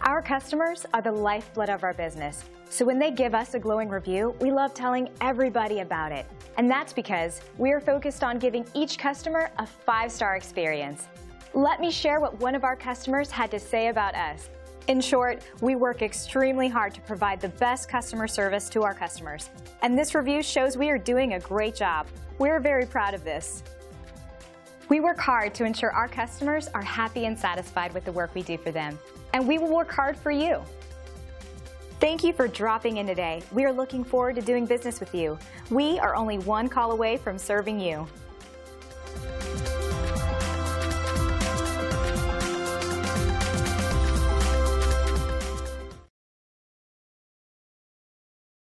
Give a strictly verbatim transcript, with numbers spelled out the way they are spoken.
Our customers are the lifeblood of our business, so when they give us a glowing review, we love telling everybody about it. And that's because we are focused on giving each customer a five-star experience. Let me share what one of our customers had to say about us. In short, we work extremely hard to provide the best customer service to our customers. And this review shows we are doing a great job. We're very proud of this. We work hard to ensure our customers are happy and satisfied with the work we do for them. And we will work hard for you. Thank you for dropping in today. We are looking forward to doing business with you. We are only one call away from serving you.